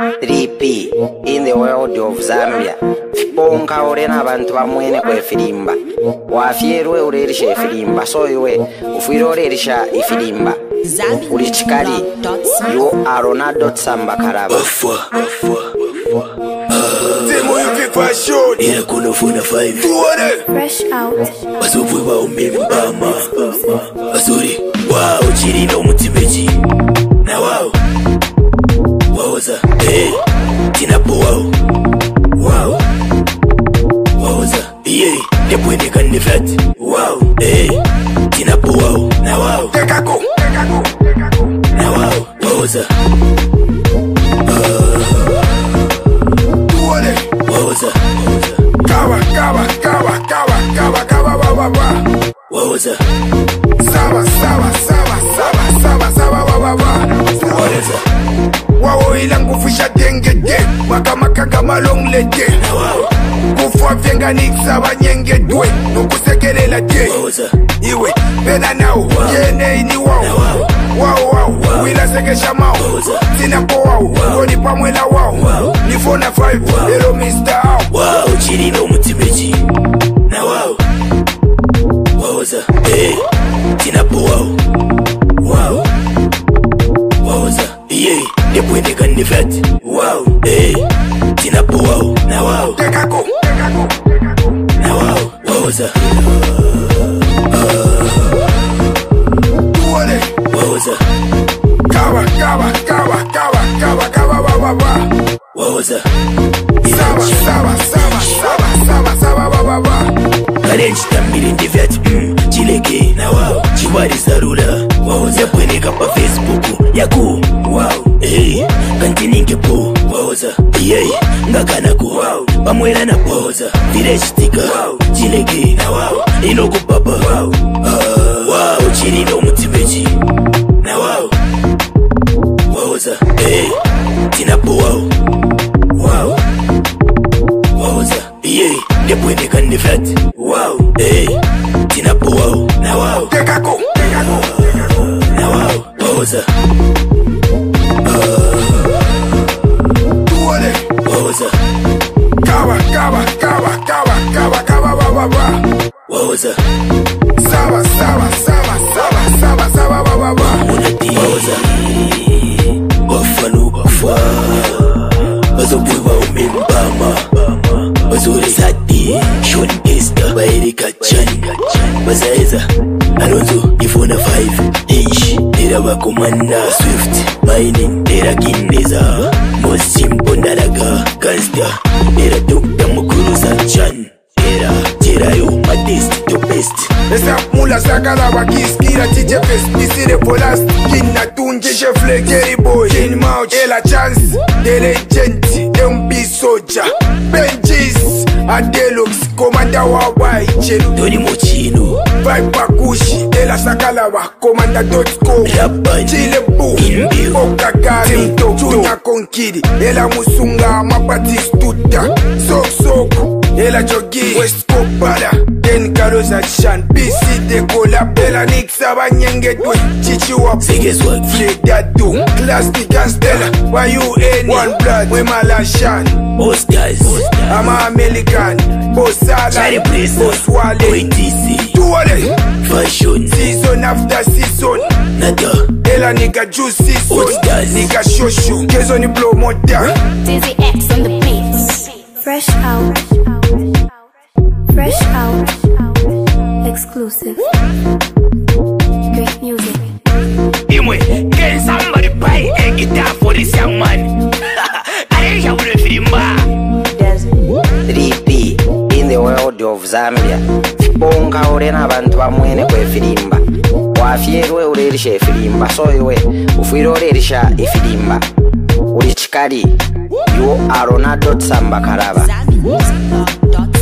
3P in the world of Zambia. Bonka orena abantu bamwene kwe filimba. Wafierwe urerisha filimba. So iwe ufiro urerisha ifilimba. Uli chikali. You are Ronaldo Samba Karaba. Temo yuki fashion. Ina kuna funa 5. Fresh out. Basubwe ba umbamba. Basuri. Wow, chiri no mutimeji. Na wow. Wawaza. Hey. Tinapo wow. Wow. Wawaza. Yeah. Nepwene kani flat. Wow. Hey. Tinapo wow. Na wow. Tekako. Na wow. Wawaza. Wawaza. Kawa. Wawaza. Sawa. Wawaza. Wawo ilangu fusha dengede. Makamaka kama long lede. Kufwa vyenga niksa wanyenge dwe. Nukusekelela de. Wawaza. Iwe pena nao. Yene ini wao. Wow. Wila sekesha mao. Tinapo wao. Koni pamwela wao. Nifona 5. Hello Mr. Ao. Wow, chiri no mutimeji. Na wow. Wawaza. Hey. Tinapo wow. Wow. Wawaza. Yeah. Nepwene kani flat. Wow. Hey. Tinapo wow. Na wow. Tekako. Na wow. Wawaza. Wawaza. Kawa. Wawaza. Sawa. Karenji tambiri ndivyati chileke na wow. Chiwari sarula. Wawaza. Yapwene kapa Facebook yaku. Wow. Hey. Kantininge po. Wawaza. Yeah. Ngakanako. Wow. Pamwela na wawaza. Village sticker. Wow. Chileke na wow. Inoku papa. Wow. Wow. Chiri no mutimeji. Na wow. Wawaza. Hey. Tinapo wow. Wow. Wawaza. Yeah. Nepwene kani flat. Wow. Hey. Tinapo wow. Na wow. Tekako. Na wow. Wawaza. Wawaza. Kawa. Wawaza. Sawa. Munati. Wawaza. Wafanu wafa. Bazobwe ba umbamba. Bazuri sati. Sean Esther. Baerika Chan. Bazaeza. Alonso ifona 5. Era bakomanda Swift. Mining. Era Kindeza. Mosimpo Ndalaga. Gangster. Era Dr. Mukuruza Chan. Era Tirayo Matist. The best. Esa mula sakala wakiskira TJ Fest. Nisire polas. Kina tunje chefle Jerry Boy. Kin Mouch. Ela Chance. The Legend. MB Soldier. Benjis. Adelux. Komanda wa Wai. Chelu. Tony Mochino. Viper Kushi. Ela sakala wa Komanda.com. Raban. Chile Boo. Inbil. Okagari. Tuna Konkidi. Ela Musunga. Mapatistuta. Sok. Ela Jogi. West Kopala. Den Karosa Chan. PC Decola. Ela Nixa Banyenge Dwe. Chichi Wap. Biggest work. Fledadu. Class the Castella. Why you any? One blood. Wemala Shan. Boss guys. I'm American. Boss Sala. Charlie Place. Boss Wale. OTC. Tuwale. Fashion. Season after season. Nada. Ela nigga juice season. Boss guys. Nigga shoshu. Kezo ni blow moda. Dizzy X on the beats. Fresh out. Exclusive. Great music. Imwe, can somebody buy a guitar for this young man? Areja ule filimba. 3P in the world of Zambia. Bonka orena abantu bamwene kwe filimba. Wafierwe urerisha filimba. So iwe ufiro urerisha ifilimba. Uli chikali. You are Ronaldo Samba Karaba.